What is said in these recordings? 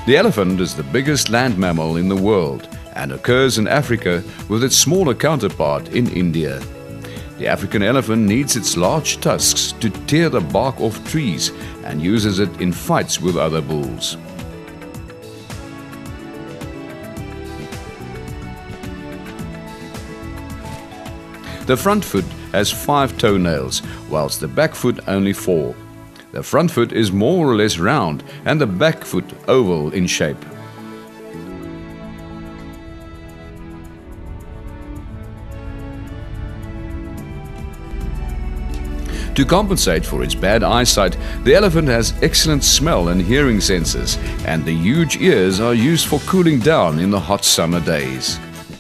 The elephant is the biggest land mammal in the world and occurs in Africa with its smaller counterpart in India. The African elephant needs its large tusks to tear the bark off trees and uses it in fights with other bulls. The front foot has 5 toenails, whilst the back foot only 4. The front foot is more or less round and the back foot oval in shape. To compensate for its bad eyesight, the elephant has excellent smell and hearing senses, and the huge ears are used for cooling down in the hot summer days.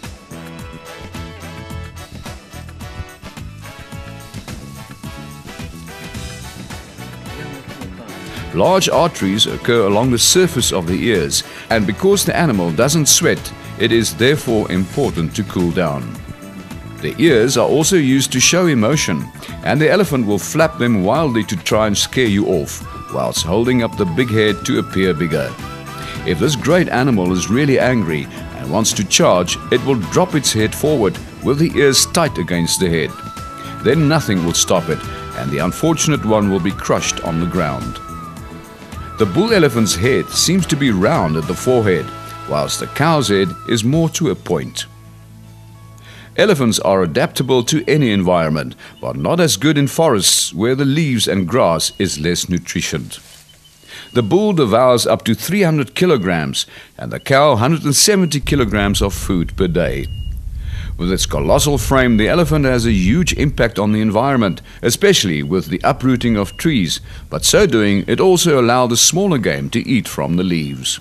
Large arteries occur along the surface of the ears, and because the animal doesn't sweat, it is therefore important to cool down. The ears are also used to show emotion, and the elephant will flap them wildly to try and scare you off, whilst holding up the big head to appear bigger. If this great animal is really angry and wants to charge, it will drop its head forward with the ears tight against the head. Then nothing will stop it, and the unfortunate one will be crushed on the ground. The bull elephant's head seems to be round at the forehead, whilst the cow's head is more to a point. Elephants are adaptable to any environment, but not as good in forests where the leaves and grass is less nutrient. The bull devours up to 300 kilograms and the cow 170 kilograms of food per day. With its colossal frame, the elephant has a huge impact on the environment, especially with the uprooting of trees, but so doing it also allows the smaller game to eat from the leaves.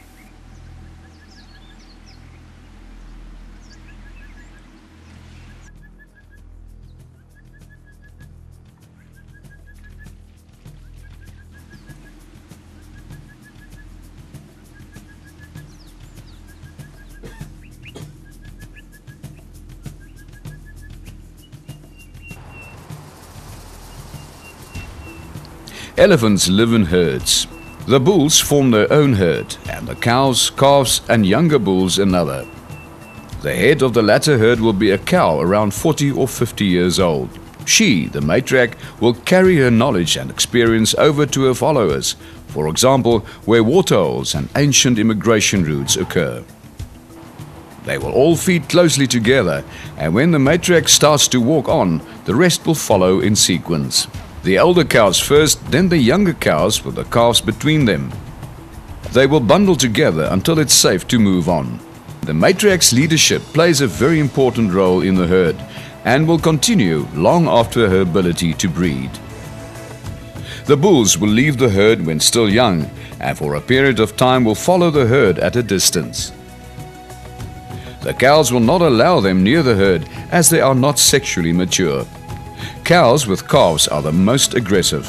Elephants live in herds. The bulls form their own herd, and the cows, calves and younger bulls another. The head of the latter herd will be a cow around 40 or 50 years old. She, the matriarch, will carry her knowledge and experience over to her followers, for example, where waterholes and ancient immigration routes occur. They will all feed closely together, and when the matriarch starts to walk on, the rest will follow in sequence. The elder cows first, then the younger cows with the calves between them. They will bundle together until it's safe to move on. The matriarch's leadership plays a very important role in the herd and will continue long after her ability to breed. The bulls will leave the herd when still young and for a period of time will follow the herd at a distance. The cows will not allow them near the herd as they are not sexually mature. Cows with calves are the most aggressive.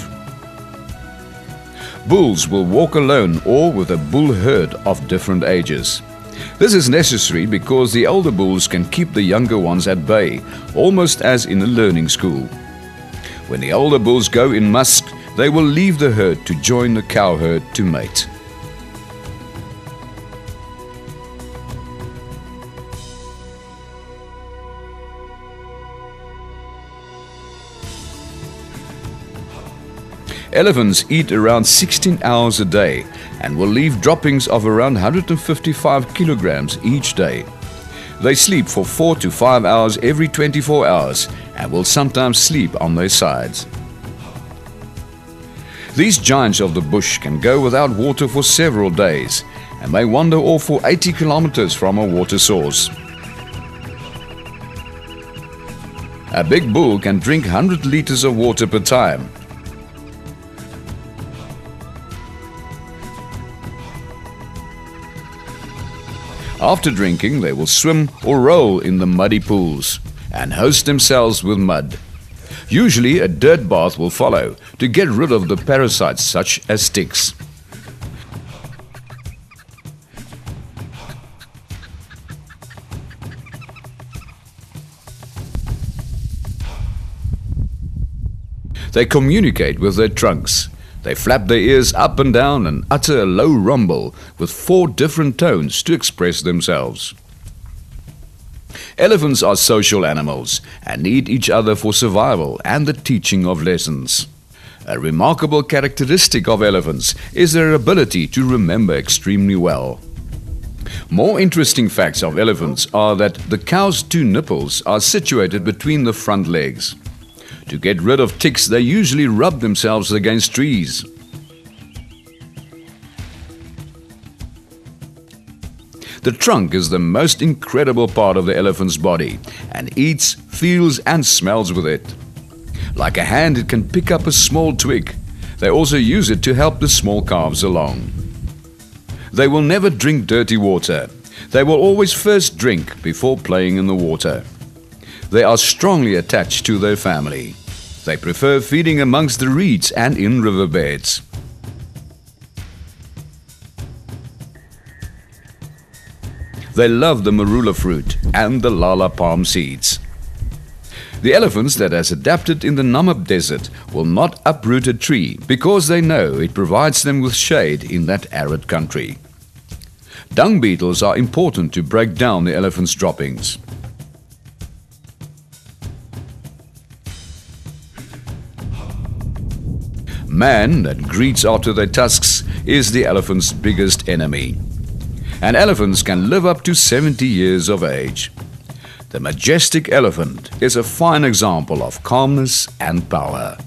Bulls will walk alone or with a bull herd of different ages. This is necessary because the older bulls can keep the younger ones at bay, almost as in a learning school. When the older bulls go in musk, they will leave the herd to join the cow herd to mate. Elephants eat around 16 hours a day and will leave droppings of around 155 kilograms each day. They sleep for 4 to 5 hours every 24 hours and will sometimes sleep on their sides. These giants of the bush can go without water for several days and may wander off for 80 kilometers from a water source. A big bull can drink 100 liters of water per time. After drinking, they will swim or roll in the muddy pools and host themselves with mud. Usually a dirt bath will follow to get rid of the parasites such as ticks. They communicate with their trunks. They flap their ears up and down and utter a low rumble with 4 different tones to express themselves. Elephants are social animals and need each other for survival and the teaching of lessons. A remarkable characteristic of elephants is their ability to remember extremely well. More interesting facts of elephants are that the cow's 2 nipples are situated between the front legs. To get rid of ticks, they usually rub themselves against trees. The trunk is the most incredible part of the elephant's body and eats, feels and smells with it. Like a hand, it can pick up a small twig. They also use it to help the small calves along. They will never drink dirty water. They will always first drink before playing in the water. They are strongly attached to their family. They prefer feeding amongst the reeds and in riverbeds. They love the marula fruit and the lala palm seeds. The elephants that has adapted in the Namib desert will not uproot a tree because they know it provides them with shade in that arid country. Dung beetles are important to break down the elephant's droppings. Man that greets after their tusks is the elephant's biggest enemy. And elephants can live up to 70 years of age. The majestic elephant is a fine example of calmness and power.